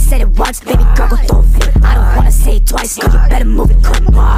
said it once, baby girl, go throw it. I don't wanna say it twice, girl, you better move it quick,